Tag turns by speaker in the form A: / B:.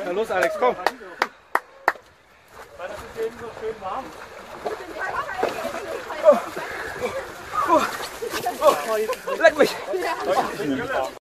A: Na los, Alex, komm.
B: Weil das ist eben so schön warm.
A: Leck mich!